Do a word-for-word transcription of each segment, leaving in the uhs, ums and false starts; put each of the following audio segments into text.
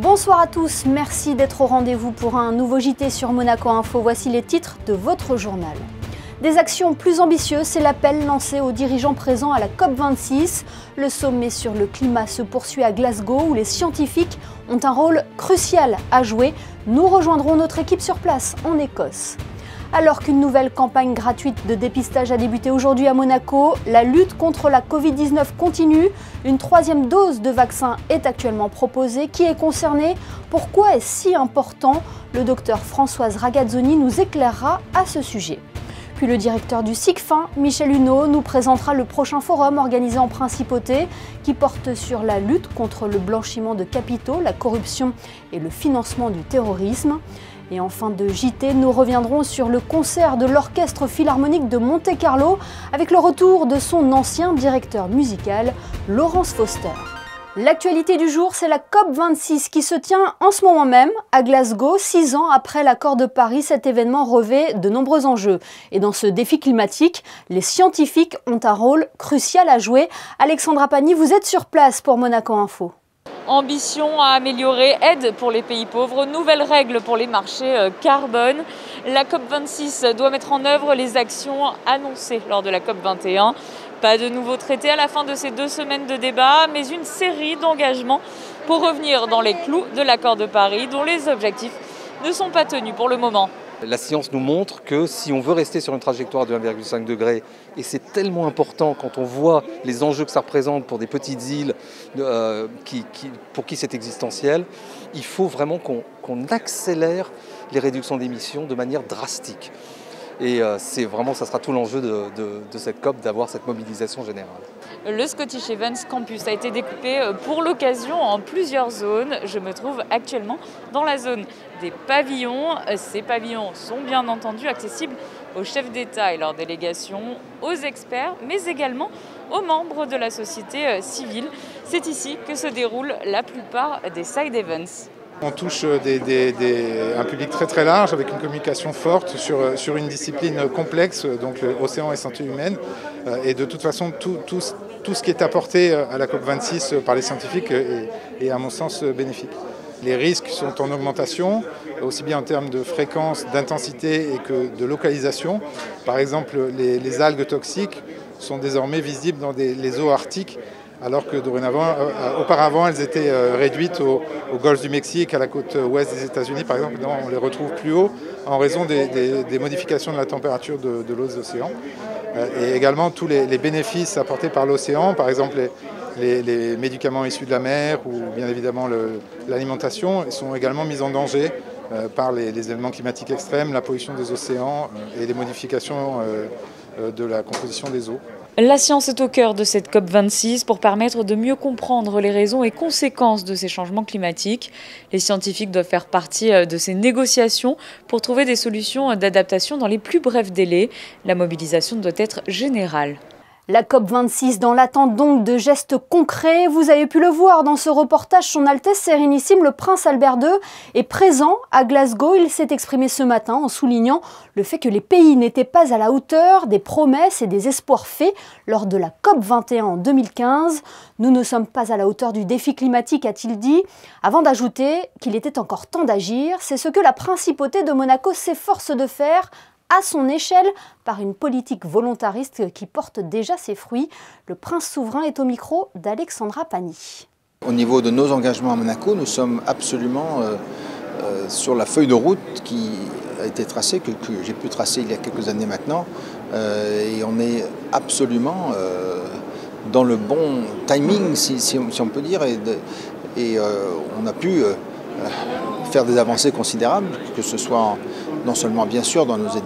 Bonsoir à tous, merci d'être au rendez-vous pour un nouveau J T sur Monaco Info. Voici les titres de votre journal. Des actions plus ambitieuses, c'est l'appel lancé aux dirigeants présents à la COP vingt-six. Le sommet sur le climat se poursuit à Glasgow où les scientifiques ont un rôle crucial à jouer. Nous rejoindrons notre équipe sur place en Écosse. Alors qu'une nouvelle campagne gratuite de dépistage a débuté aujourd'hui à Monaco, la lutte contre la Covid dix-neuf continue. Une troisième dose de vaccin est actuellement proposée. Qui est concerné? Pourquoi est-ce si important? Le docteur Françoise Ragazzoni nous éclairera à ce sujet. Puis le directeur du SICFIN, Michel Huneau, nous présentera le prochain forum organisé en Principauté qui porte sur la lutte contre le blanchiment de capitaux, la corruption et le financement du terrorisme. Et en fin de J T, nous reviendrons sur le concert de l'Orchestre Philharmonique de Monte-Carlo avec le retour de son ancien directeur musical, Laurence Foster. L'actualité du jour, c'est la COP vingt-six qui se tient en ce moment même à Glasgow, six ans après l'accord de Paris. Cet événement revêt de nombreux enjeux. Et dans ce défi climatique, les scientifiques ont un rôle crucial à jouer. Alexandra Pagny, vous êtes sur place pour Monaco Info. Ambition à améliorer, aide pour les pays pauvres, nouvelles règles pour les marchés carbone. La COP vingt-six doit mettre en œuvre les actions annoncées lors de la COP vingt et un. Pas de nouveau traité à la fin de ces deux semaines de débat, mais une série d'engagements pour revenir dans les clous de l'accord de Paris, dont les objectifs ne sont pas tenus pour le moment. La science nous montre que si on veut rester sur une trajectoire de un virgule cinq degré, et c'est tellement important quand on voit les enjeux que ça représente pour des petites îles euh, qui, qui, pour qui c'est existentiel, il faut vraiment qu'on qu'on accélère les réductions d'émissions de manière drastique. Et euh, c'est vraiment, ça sera tout l'enjeu de, de, de cette COP, d'avoir cette mobilisation générale. Le Scottish Events Campus a été découpé pour l'occasion en plusieurs zones. Je me trouve actuellement dans la zone des pavillons. Ces pavillons sont bien entendu accessibles aux chefs d'État et leurs délégations, aux experts, mais également aux membres de la société civile. C'est ici que se déroulent la plupart des side events. On touche des, des, des, un public très très large avec une communication forte sur, sur une discipline complexe, donc l'océan et santé humaine. Et de toute façon, tout, tout, tout ce qui est apporté à la COP vingt-six par les scientifiques est, est à mon sens bénéfique. Les risques sont en augmentation, aussi bien en termes de fréquence, d'intensité et que de localisation. Par exemple, les, les algues toxiques sont désormais visibles dans des, les eaux arctiques, alors que dorénavant, euh, auparavant, elles étaient euh, réduites au, au golfe du Mexique, à la côte ouest des États-Unis, par exemple. Maintenant, on les retrouve plus haut en raison des, des, des modifications de la température de, de l'eau des océans. Euh, et également, tous les, les bénéfices apportés par l'océan, par exemple les, les, les médicaments issus de la mer ou bien évidemment l'alimentation, sont également mis en danger euh, par les, les événements climatiques extrêmes, la pollution des océans euh, et les modifications euh, euh, de la composition des eaux. La science est au cœur de cette COP vingt-six pour permettre de mieux comprendre les raisons et conséquences de ces changements climatiques. Les scientifiques doivent faire partie de ces négociations pour trouver des solutions d'adaptation dans les plus brefs délais. La mobilisation doit être générale. La COP vingt-six dans l'attente donc de gestes concrets. Vous avez pu le voir dans ce reportage, Son Altesse Sérénissime, le Prince Albert deux, est présent à Glasgow. Il s'est exprimé ce matin en soulignant le fait que les pays n'étaient pas à la hauteur des promesses et des espoirs faits lors de la COP vingt et un en deux mille quinze. Nous ne sommes pas à la hauteur du défi climatique, a-t-il dit, avant d'ajouter qu'il était encore temps d'agir. C'est ce que la Principauté de Monaco s'efforce de faire à son échelle, par une politique volontariste qui porte déjà ses fruits. Le prince souverain est au micro d'Alexandra Pagny. Au niveau de nos engagements à Monaco, nous sommes absolument euh, euh, sur la feuille de route qui a été tracée, que, que j'ai pu tracer il y a quelques années maintenant, euh, et on est absolument euh, dans le bon timing, si, si, on, si on peut dire, et, de, et euh, on a pu euh, faire des avancées considérables, que ce soit en, non seulement bien sûr dans nos, dans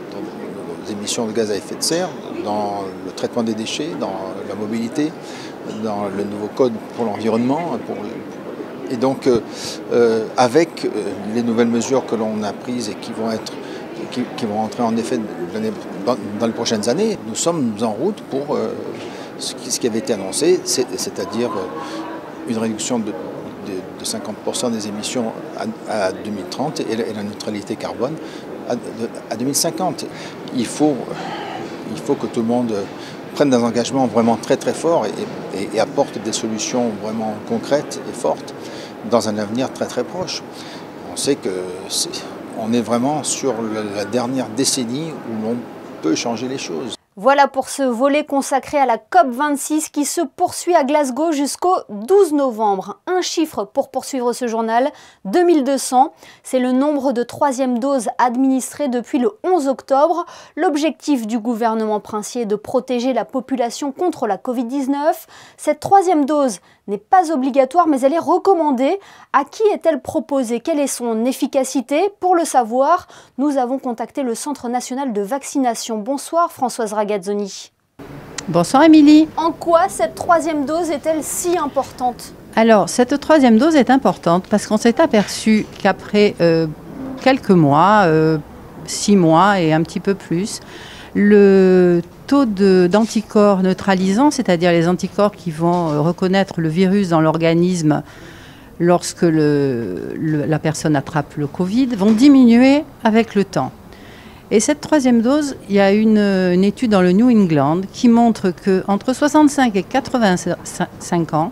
nos émissions de gaz à effet de serre, dans le traitement des déchets, dans la mobilité, dans le nouveau code pour l'environnement. Et donc euh, avec euh, les nouvelles mesures que l'on a prises et qui vont, être, qui, qui vont entrer en effet dans, dans les prochaines années, nous sommes en route pour euh, ce, qui, ce qui avait été annoncé, c'est-à-dire euh, une réduction de de cinquante pour cent des émissions à, à deux mille trente et la, et la neutralité carbone à, à deux mille cinquante. Il faut, il faut que tout le monde prenne des engagements vraiment très très forts et, et, et apporte des solutions vraiment concrètes et fortes. dans un avenir très très proche. On sait que c'est, on est vraiment sur la dernière décennie où l'on peut changer les choses. Voilà pour ce volet consacré à la COP vingt-six qui se poursuit à Glasgow jusqu'au douze novembre. Un chiffre pour poursuivre ce journal, deux mille deux cents. C'est le nombre de troisième doses administrées depuis le onze octobre. L'objectif du gouvernement princier est de protéger la population contre la Covid dix-neuf. Cette troisième dose n'est pas obligatoire, mais elle est recommandée. À qui est-elle proposée? Quelle est son efficacité? Pour le savoir, nous avons contacté le Centre national de vaccination. Bonsoir Françoise Ragazzoni. Bonsoir Émilie. En quoi cette troisième dose est-elle si importante? Alors, cette troisième dose est importante parce qu'on s'est aperçu qu'après euh, quelques mois, euh, six mois et un petit peu plus, le taux de, d'anticorps neutralisants, c'est-à-dire les anticorps qui vont reconnaître le virus dans l'organisme lorsque le, le, la personne attrape le Covid, vont diminuer avec le temps. Et cette troisième dose, il y a une, une étude dans le New England qui montre qu'entre soixante-cinq et quatre-vingt-cinq ans,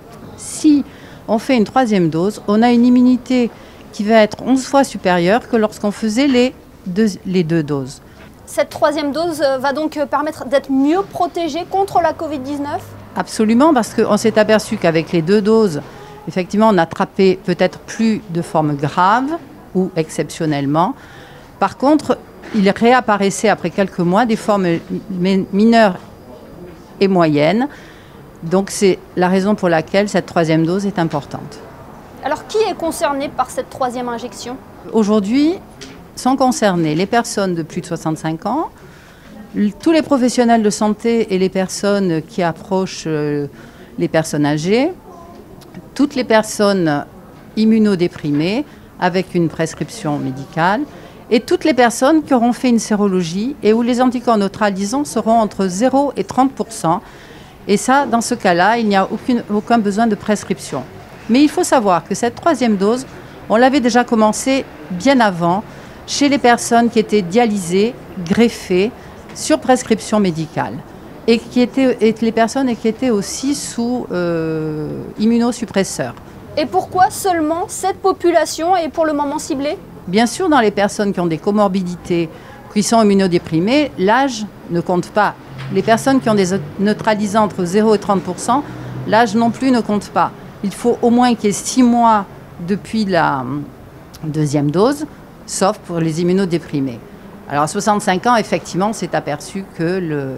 si on fait une troisième dose, on a une immunité qui va être onze fois supérieure que lorsqu'on faisait les deux, les deux doses. Cette troisième dose va donc permettre d'être mieux protégé contre la Covid dix-neuf? Absolument, parce qu'on s'est aperçu qu'avec les deux doses, effectivement, on attrapait peut-être plus de formes graves ou exceptionnellement. Par contre, il réapparaissait après quelques mois des formes mineures et moyennes. Donc c'est la raison pour laquelle cette troisième dose est importante. Alors qui est concerné par cette troisième injection? Aujourd'hui, sont concernées les personnes de plus de soixante-cinq ans, tous les professionnels de santé et les personnes qui approchent les personnes âgées, toutes les personnes immunodéprimées avec une prescription médicale et toutes les personnes qui auront fait une sérologie et où les anticorps neutralisants seront entre zéro et trente pour cent. Et ça, dans ce cas-là, il n'y a aucune, aucun besoin de prescription. Mais il faut savoir que cette troisième dose, on l'avait déjà commencée bien avant chez les personnes qui étaient dialysées, greffées, sur prescription médicale. Et, qui étaient, et les personnes qui étaient aussi sous euh, immunosuppresseurs. Et pourquoi seulement cette population est pour le moment ciblée? Bien sûr, dans les personnes qui ont des comorbidités, qui sont immunodéprimées, l'âge ne compte pas. Les personnes qui ont des neutralisants entre zéro et trente pour cent, l'âge non plus ne compte pas. Il faut au moins qu'il y ait six mois depuis la deuxième dose, sauf pour les immunodéprimés. Alors à soixante-cinq ans, effectivement, on s'est aperçu que le,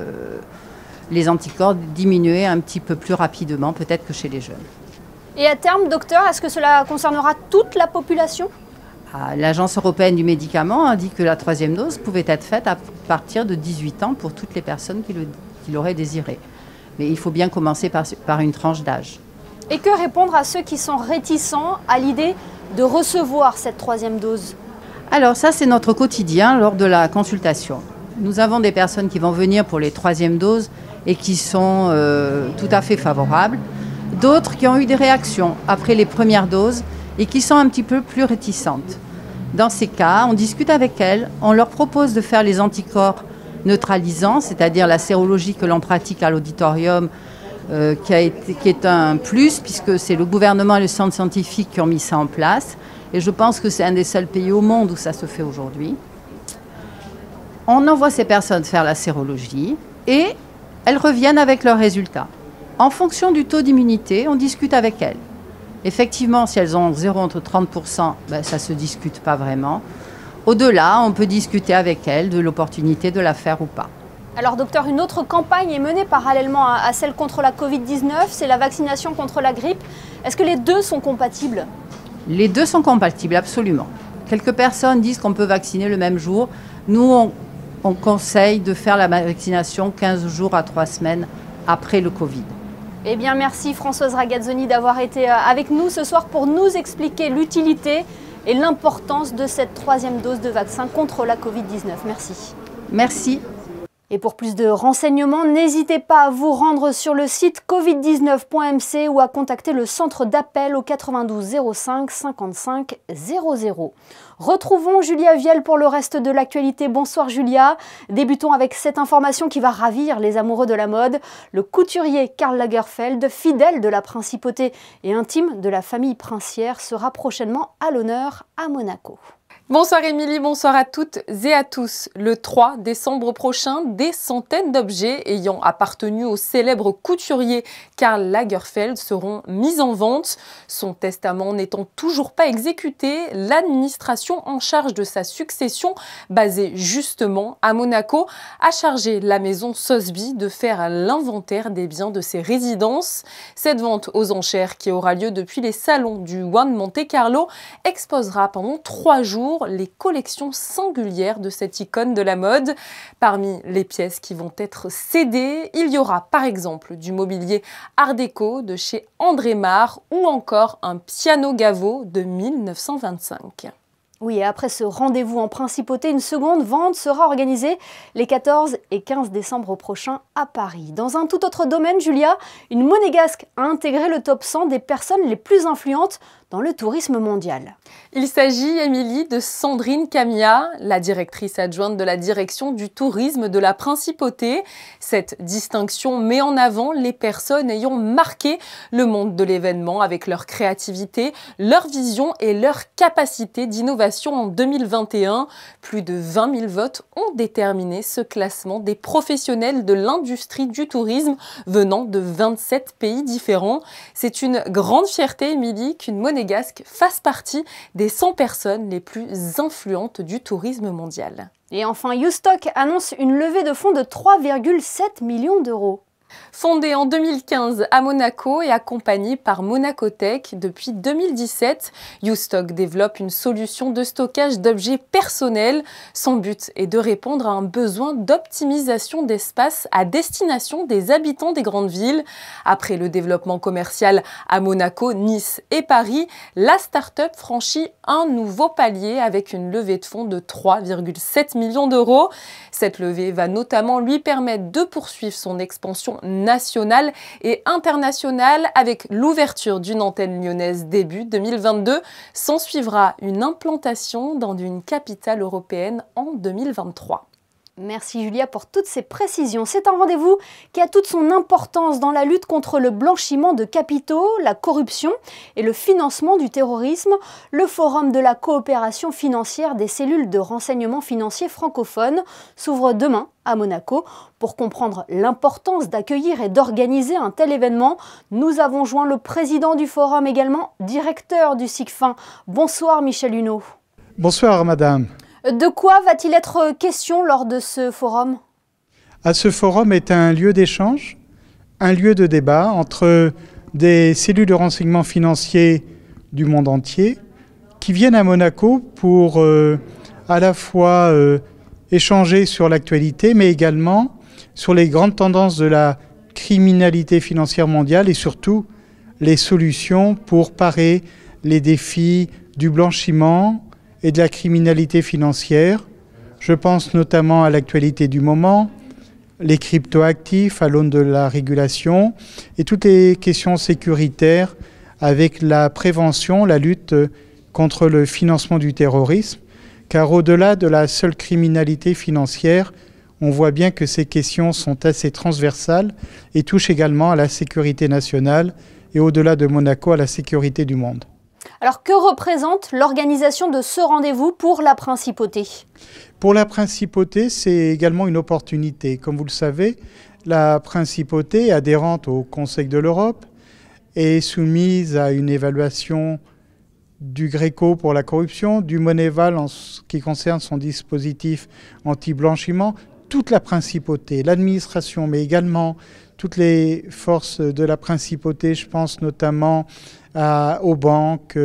les anticorps diminuaient un petit peu plus rapidement, peut-être que chez les jeunes. Et à terme, docteur, est-ce que cela concernera toute la population? L'Agence européenne du médicament a dit que la troisième dose pouvait être faite à partir de dix-huit ans pour toutes les personnes qui, le, qui l'auraient désiré. Mais il faut bien commencer par, par une tranche d'âge. Et que répondre à ceux qui sont réticents à l'idée de recevoir cette troisième dose? Alors ça, c'est notre quotidien lors de la consultation. Nous avons des personnes qui vont venir pour les troisièmes doses et qui sont euh, tout à fait favorables. D'autres qui ont eu des réactions après les premières doses et qui sont un petit peu plus réticentes. Dans ces cas, on discute avec elles, on leur propose de faire les anticorps neutralisants, c'est-à-dire la sérologie que l'on pratique à l'auditorium, euh, qui, a été, qui est un plus, puisque c'est le gouvernement et le centre scientifique qui ont mis ça en place. Et je pense que c'est un des seuls pays au monde où ça se fait aujourd'hui. On envoie ces personnes faire la sérologie et elles reviennent avec leurs résultats. En fonction du taux d'immunité, on discute avec elles. Effectivement, si elles ont zéro entre trente pour cent, ben, ça ne se discute pas vraiment. Au-delà, on peut discuter avec elles de l'opportunité de la faire ou pas. Alors docteur, une autre campagne est menée parallèlement à, à celle contre la Covid dix-neuf, c'est la vaccination contre la grippe. Est-ce que les deux sont compatibles? Les deux sont compatibles, absolument. Quelques personnes disent qu'on peut vacciner le même jour. Nous, on, on conseille de faire la vaccination quinze jours à trois semaines après le Covid. Eh bien, merci Françoise Ragazzoni d'avoir été avec nous ce soir pour nous expliquer l'utilité et l'importance de cette troisième dose de vaccin contre la Covid dix-neuf. Merci. Merci. Et pour plus de renseignements, n'hésitez pas à vous rendre sur le site covid dix-neuf point m c ou à contacter le centre d'appel au quatre-vingt-douze zéro cinq cinquante-cinq zéro zéro. Retrouvons Julia Viel pour le reste de l'actualité. Bonsoir Julia. Débutons avec cette information qui va ravir les amoureux de la mode. Le couturier Karl Lagerfeld, fidèle de la principauté et intime de la famille princière, sera prochainement à l'honneur à Monaco. Bonsoir Émilie, bonsoir à toutes et à tous. Le trois décembre prochain, des centaines d'objets ayant appartenu au célèbre couturier Karl Lagerfeld seront mis en vente. Son testament n'étant toujours pas exécuté, l'administration en charge de sa succession, basée justement à Monaco, a chargé la maison Sotheby de faire l'inventaire des biens de ses résidences. Cette vente aux enchères, qui aura lieu depuis les salons du One Monte Carlo, exposera pendant trois jours les collections singulières de cette icône de la mode. Parmi les pièces qui vont être cédées, il y aura par exemple du mobilier Art déco de chez André Mare ou encore un piano Gaveau de mille neuf cent vingt-cinq. Oui, et après ce rendez-vous en principauté, une seconde vente sera organisée les quatorze et quinze décembre prochains à Paris. Dans un tout autre domaine, Julia, une monégasque a intégré le top cent des personnes les plus influentes dans le tourisme mondial. Il s'agit, Émilie, de Sandrine Camia, la directrice adjointe de la direction du tourisme de la Principauté. Cette distinction met en avant les personnes ayant marqué le monde de l'événement avec leur créativité, leur vision et leur capacité d'innovation en deux mille vingt et un. Plus de vingt mille votes ont déterminé ce classement des professionnels de l'industrie du tourisme venant de vingt-sept pays différents. C'est une grande fierté, Émilie, qu'une monégasque fasse partie des cent personnes les plus influentes du tourisme mondial. Et enfin, YouStock annonce une levée de fonds de trois virgule sept millions d'euros. Fondée en deux mille quinze à Monaco et accompagnée par Monacotech depuis deux mille dix-sept, YouStock développe une solution de stockage d'objets personnels. Son but est de répondre à un besoin d'optimisation d'espace à destination des habitants des grandes villes. Après le développement commercial à Monaco, Nice et Paris, la start-up franchit un nouveau palier avec une levée de fonds de trois virgule sept millions d'euros. Cette levée va notamment lui permettre de poursuivre son expansion nationale et internationale avec l'ouverture d'une antenne lyonnaise début deux mille vingt-deux. S'en suivra une implantation dans une capitale européenne en deux mille vingt-trois. Merci Julia pour toutes ces précisions. C'est un rendez-vous qui a toute son importance dans la lutte contre le blanchiment de capitaux, la corruption et le financement du terrorisme. Le Forum de la coopération financière des cellules de renseignement financier francophones s'ouvre demain à Monaco. Pour comprendre l'importance d'accueillir et d'organiser un tel événement, nous avons joint le président du forum, également directeur du SICFIN. Bonsoir Michel Huneau. Bonsoir madame. De quoi va-t-il être question lors de ce forum ? À ce forum est un lieu d'échange, un lieu de débat entre des cellules de renseignement financier du monde entier qui viennent à Monaco pour euh, à la fois euh, échanger sur l'actualité, mais également sur les grandes tendances de la criminalité financière mondiale et surtout les solutions pour parer les défis du blanchiment et de la criminalité financière. Je pense notamment à l'actualité du moment, les cryptoactifs à l'aune de la régulation et toutes les questions sécuritaires avec la prévention, la lutte contre le financement du terrorisme. Car au-delà de la seule criminalité financière, on voit bien que ces questions sont assez transversales et touchent également à la sécurité nationale et au-delà de Monaco, à la sécurité du monde. Alors, que représente l'organisation de ce rendez-vous pour la Principauté ? Pour la Principauté, c'est également une opportunité. Comme vous le savez, la Principauté, adhérente au Conseil de l'Europe, est soumise à une évaluation du Gréco pour la corruption, du Moneval en ce qui concerne son dispositif anti-blanchiment. Toute la Principauté, l'administration, mais également toutes les forces de la Principauté, je pense notamment à, aux banques,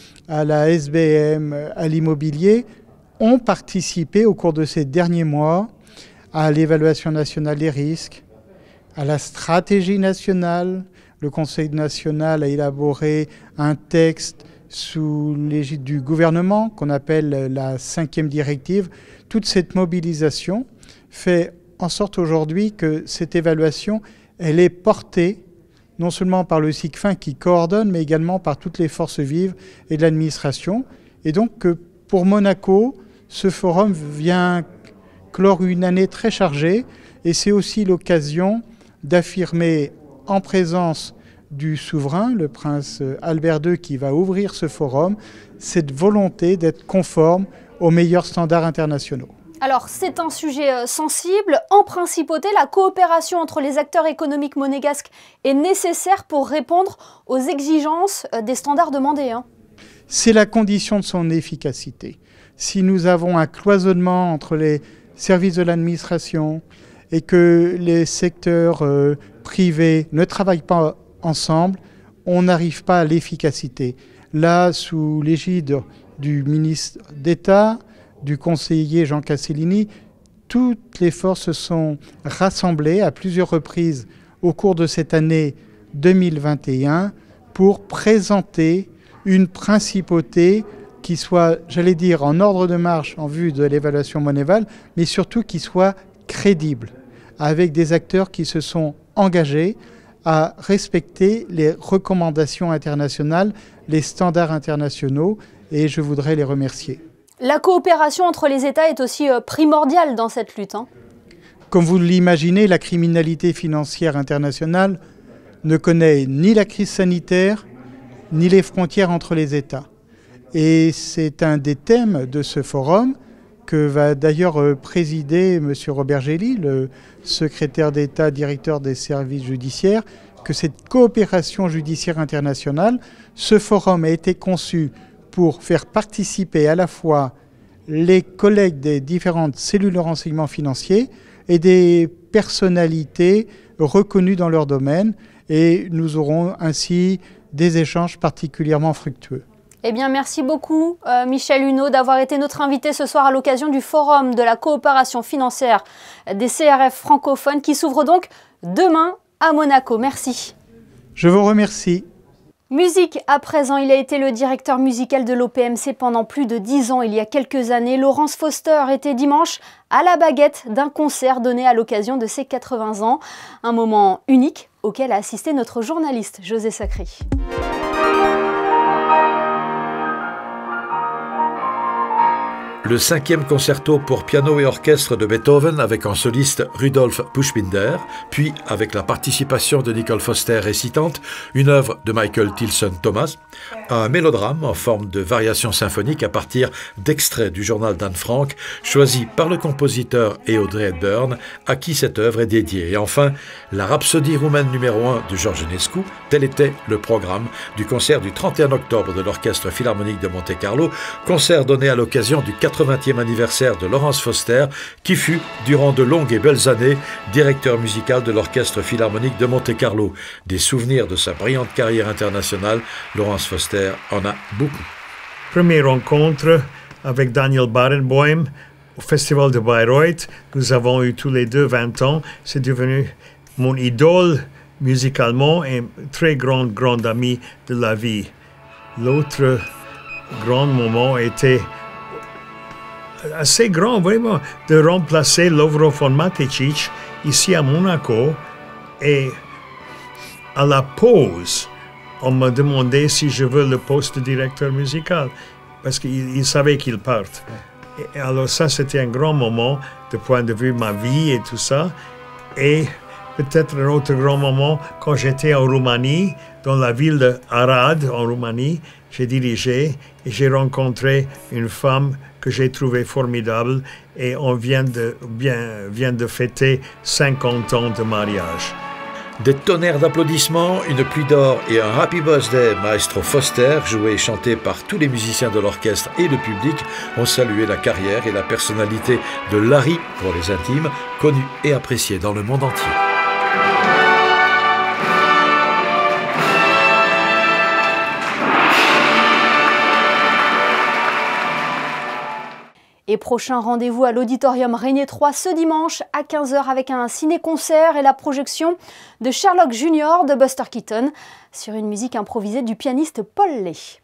à la S B M, à l'immobilier, ont participé au cours de ces derniers mois à l'évaluation nationale des risques, à la stratégie nationale. Le Conseil national a élaboré un texte sous l'égide du gouvernement qu'on appelle la cinquième directive. Toute cette mobilisation fait en sorte aujourd'hui que cette évaluation, elle est portée non seulement par le SICFIN qui coordonne, mais également par toutes les forces vives et de l'administration. Et donc, pour Monaco, ce forum vient clore une année très chargée et c'est aussi l'occasion d'affirmer en présence du souverain, le prince Albert deux, qui va ouvrir ce forum, cette volonté d'être conforme aux meilleurs standards internationaux. Alors, c'est un sujet sensible. En principauté, la coopération entre les acteurs économiques monégasques est nécessaire pour répondre aux exigences des standards demandés. Hein. C'est la condition de son efficacité. Si nous avons un cloisonnement entre les services de l'administration et que les secteurs euh, privés ne travaillent pas ensemble, on n'arrive pas à l'efficacité. Là, sous l'égide du ministre d'État, du conseiller Jean Castellini, toutes les forces se sont rassemblées à plusieurs reprises au cours de cette année deux mille vingt et un pour présenter une principauté qui soit, j'allais dire, en ordre de marche en vue de l'évaluation Moneval, mais surtout qui soit crédible, avec des acteurs qui se sont engagés à respecter les recommandations internationales, les standards internationaux, et je voudrais les remercier. La coopération entre les États est aussi primordiale dans cette lutte. Hein. Comme vous l'imaginez, la criminalité financière internationale ne connaît ni la crise sanitaire, ni les frontières entre les États. Et c'est un des thèmes de ce forum que va d'ailleurs présider M. Robert Gély, le secrétaire d'État, directeur des services judiciaires, que cette coopération judiciaire internationale, ce forum a été conçu pour faire participer à la fois les collègues des différentes cellules de renseignement financier et des personnalités reconnues dans leur domaine. Et nous aurons ainsi des échanges particulièrement fructueux. Eh bien, merci beaucoup, euh, Michel Huneau, d'avoir été notre invité ce soir à l'occasion du Forum de la coopération financière des C R F francophones qui s'ouvre donc demain à Monaco. Merci. Je vous remercie. Musique à présent, il a été le directeur musical de l'O P M C pendant plus de dix ans. Il y a quelques années, Laurence Foster était dimanche à la baguette d'un concert donné à l'occasion de ses quatre-vingts ans. Un moment unique auquel a assisté notre journaliste José Sacry. Le cinquième concerto pour piano et orchestre de Beethoven avec en soliste Rudolf Buchbinder, puis avec la participation de Nicole Foster récitante, une œuvre de Michael Tilson Thomas, un mélodrame en forme de variation symphonique à partir d'extraits du journal d'Anne Frank, choisi par le compositeur et Audrey Hepburn, à qui cette œuvre est dédiée. Et enfin, la rhapsodie roumaine numéro un de George Enescu, tel était le programme du concert du trente et un octobre de l'Orchestre Philharmonique de Monte-Carlo, concert donné à l'occasion du quatre-vingtième anniversaire de Laurence Foster, qui fut, durant de longues et belles années, directeur musical de l'Orchestre Philharmonique de Monte-Carlo. Des souvenirs de sa brillante carrière internationale, Laurence Foster en a beaucoup. Première rencontre avec Daniel Barenboim au Festival de Bayreuth. Nous avons eu tous les deux vingt ans. C'est devenu mon idole musicalement et très grand, grand ami de la vie. L'autre grand moment était assez grand, vraiment, de remplacer Lovro von Mateschitz ici à Monaco. Et à la pause, on m'a demandé si je veux le poste de directeur musical, parce qu'il savait qu'il parte. Et alors ça, c'était un grand moment de point de vue de ma vie et tout ça. Et peut-être un autre grand moment, quand j'étais en Roumanie, dans la ville de Arad, en Roumanie, j'ai dirigé et j'ai rencontré une femme que j'ai trouvée formidable et on vient de, bien, vient de fêter cinquante ans de mariage. Des tonnerres d'applaudissements, une pluie d'or et un Happy Birthday Maestro Foster, joué et chanté par tous les musiciens de l'orchestre et le public, ont salué la carrière et la personnalité de Larry, pour les intimes, connu et apprécié dans le monde entier. Et prochain rendez-vous à l'Auditorium René trois ce dimanche à quinze heures avec un ciné-concert et la projection de Sherlock Junior de Buster Keaton sur une musique improvisée du pianiste Paul Lay.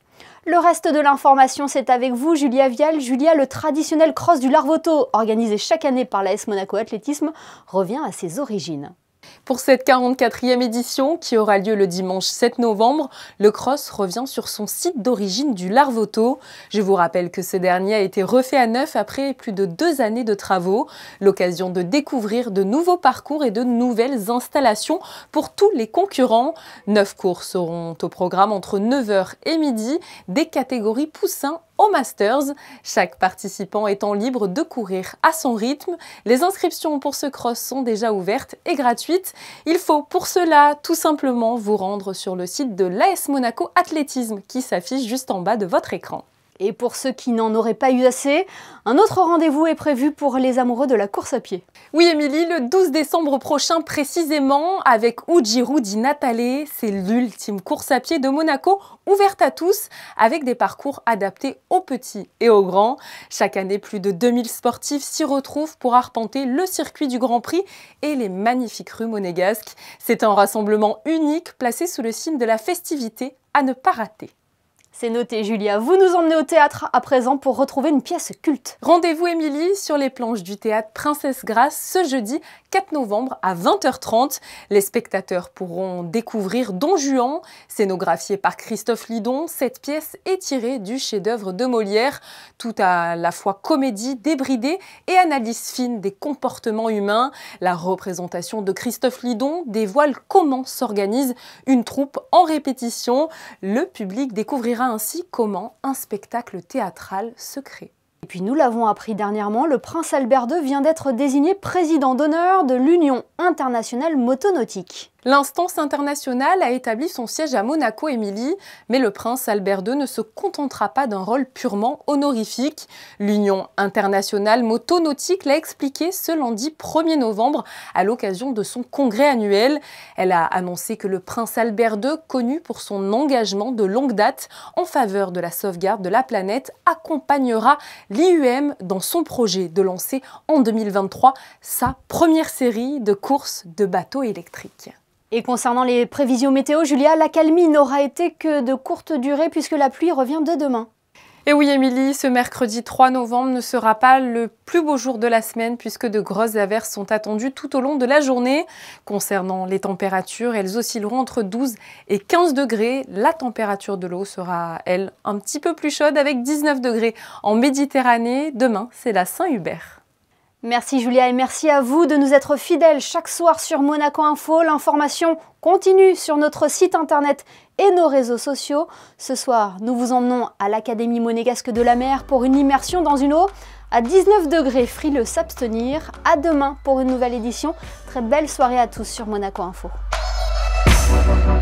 Le reste de l'information, c'est avec vous, Julia Vial. Julia, le traditionnel cross du Larvoto, organisé chaque année par l'A S Monaco Athlétisme, revient à ses origines. Pour cette quarante-quatrième édition, qui aura lieu le dimanche sept novembre, le cross revient sur son site d'origine du Larvoto. Je vous rappelle que ce dernier a été refait à neuf après plus de deux années de travaux. L'occasion de découvrir de nouveaux parcours et de nouvelles installations pour tous les concurrents. Neuf courses seront au programme entre neuf heures et midi, des catégories poussins au Masters, chaque participant étant libre de courir à son rythme. Les inscriptions pour ce cross sont déjà ouvertes et gratuites. Il faut pour cela tout simplement vous rendre sur le site de l'A S Monaco Athlétisme qui s'affiche juste en bas de votre écran. Et pour ceux qui n'en auraient pas eu assez, un autre rendez-vous est prévu pour les amoureux de la course à pied. Oui, Émilie, le douze décembre prochain précisément, avec U Giro di Natale, c'est l'ultime course à pied de Monaco, ouverte à tous, avec des parcours adaptés aux petits et aux grands. Chaque année, plus de deux mille sportifs s'y retrouvent pour arpenter le circuit du Grand Prix et les magnifiques rues monégasques. C'est un rassemblement unique placé sous le signe de la festivité à ne pas rater. C'est noté, Julia. Vous nous emmenez au théâtre à présent pour retrouver une pièce culte. Rendez-vous, Émilie, sur les planches du théâtre Princesse Grace ce jeudi quatre novembre à vingt heures trente. Les spectateurs pourront découvrir Don Juan, scénographié par Christophe Lidon. Cette pièce est tirée du chef-d'œuvre de Molière, tout à la fois comédie débridée et analyse fine des comportements humains. La représentation de Christophe Lidon dévoile comment s'organise une troupe en répétition. Le public découvrira ainsi comment un spectacle théâtral se crée. Et puis nous l'avons appris dernièrement, le prince Albert deux vient d'être désigné président d'honneur de l'Union internationale motonautique. L'instance internationale a établi son siège à Monaco, Émilie, mais le prince Albert deux ne se contentera pas d'un rôle purement honorifique. L'Union internationale motonautique l'a expliqué ce lundi premier novembre à l'occasion de son congrès annuel. Elle a annoncé que le prince Albert deux, connu pour son engagement de longue date en faveur de la sauvegarde de la planète, accompagnera l'I U M dans son projet de lancer en deux mille vingt-trois sa première série de courses de bateaux électriques. Et concernant les prévisions météo, Julia, l'accalmie n'aura été que de courte durée puisque la pluie revient dès demain. Et oui, Émilie, ce mercredi trois novembre ne sera pas le plus beau jour de la semaine puisque de grosses averses sont attendues tout au long de la journée. Concernant les températures, elles oscilleront entre douze et quinze degrés. La température de l'eau sera, elle, un petit peu plus chaude avec dix-neuf degrés en Méditerranée. Demain, c'est la Saint-Hubert. Merci Julia et merci à vous de nous être fidèles chaque soir sur Monaco Info. L'information continue sur notre site internet et nos réseaux sociaux. Ce soir, nous vous emmenons à l'Académie monégasque de la mer pour une immersion dans une eau à dix-neuf degrés, frileux s'abstenir. À demain pour une nouvelle édition. Très belle soirée à tous sur Monaco Info.